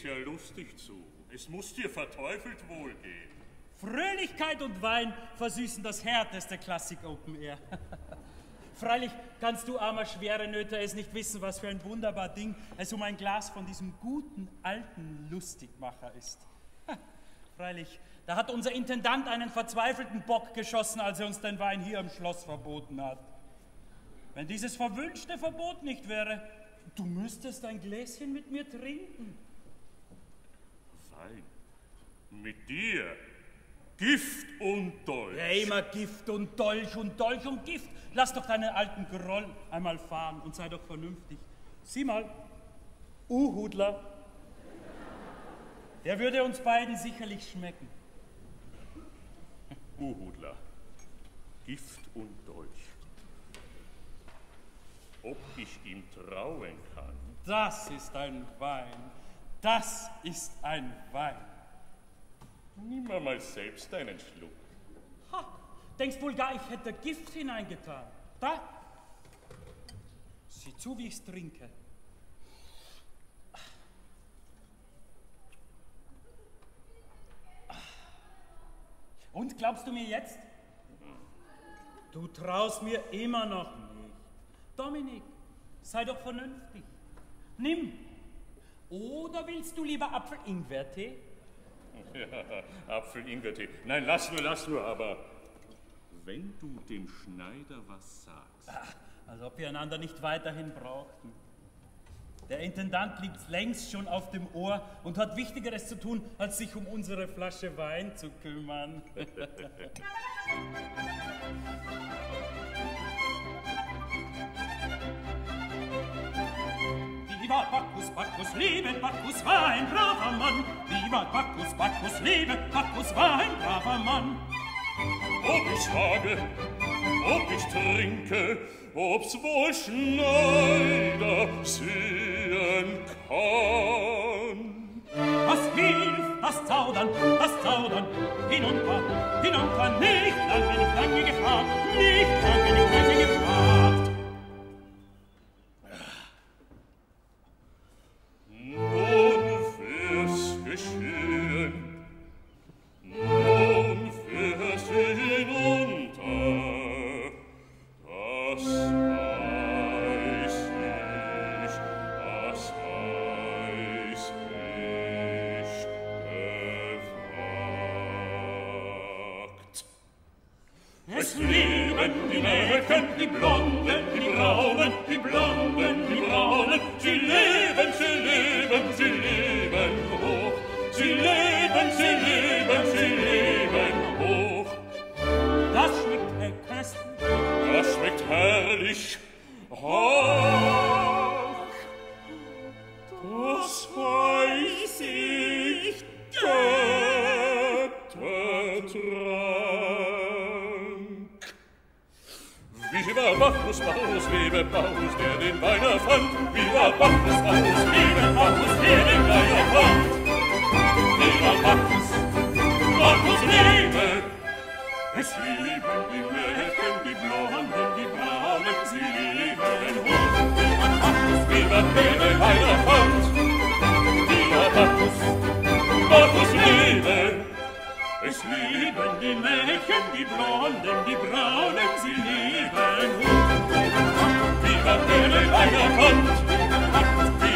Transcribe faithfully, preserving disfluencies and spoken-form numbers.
geht's ja lustig zu. Es muss dir verteufelt wohlgehen. Fröhlichkeit und Wein versüßen das härteste Klassik Open Air. Freilich kannst du, armer schwere Nöter, es nicht wissen, was für ein wunderbar Ding es um ein Glas von diesem guten, alten Lustigmacher ist. Freilich, da hat unser Intendant einen verzweifelten Bock geschossen, als er uns den Wein hier im Schloss verboten hat. Wenn dieses verwünschte Verbot nicht wäre, du müsstest ein Gläschen mit mir trinken. Wein? Mit dir? Gift und Dolch. Ja, immer Gift und Dolch und Dolch und Gift. Lass doch deinen alten Groll einmal fahren und sei doch vernünftig. Sieh mal, Uhudler, der würde uns beiden sicherlich schmecken. Uhudler, Gift und Dolch. Ob ich ihm trauen kann? Das ist ein Wein. Das ist ein Wein. Nimm mal selbst einen Schluck. Ha, denkst wohl gar, ich hätte Gift hineingetan. Da. Sieh zu, wie ich's trinke. Und glaubst du mir jetzt? Du traust mir immer noch nicht. Dominik, sei doch vernünftig. Nimm. Oder willst du lieber Apfel-Ingwer-Tee? Ja, Apfel-Ingwer-Tee. Nein, lass nur, lass nur, aber wenn du dem Schneider was sagst. Ach, als ob wir einander nicht weiterhin brauchten. Der Intendant liegt längst schon auf dem Ohr und hat Wichtigeres zu tun, als sich um unsere Flasche Wein zu kümmern. Viva Bacchus, Bacchus, lebe, Bacchus war ein braver Mann. Viva Bacchus, Bacchus, lebe, Bacchus war ein braver Mann. Ob ich sage, ob ich trinke, ob's wohl Schneider sehen kann. Was hilft das Zaudern, das Zaudern? Hinunter, hinunter, nicht lange, nicht lange gefragt, nicht lange, nicht lange gefragt. Nun wir's geschehen, nun wir's hinunter, das weiß ich, das weiß ich gewagt. Es leben die Mädchen, die Blonden, die Braunen, die Blonden, die Braunen, sie leben, sie leben, sie leben hoch, sie leben, sie leben, sie leben hoch. Das schmeckt herköstlich, das schmeckt herrlich, ach, das weiß ich, Göttertrank. Viva Bacchus, Bacchus, lebe Bacchus, der den Wein erfand. Viva Bacchus, Bacchus, lebe Bacchus, der den Wein erfand. Viva Bacchus, Bacchus, lebe. Es lieben die Mädchen, die Blonden, die Braunen, sie lieben hoch. Viva Bacchus, viva der den Wein erfand. Viva Bacchus, Bacchus, lebe. Es lieben die Mädchen, die Blonden, die Braunen, sie lieben hoch. Viva der den Wein erfand.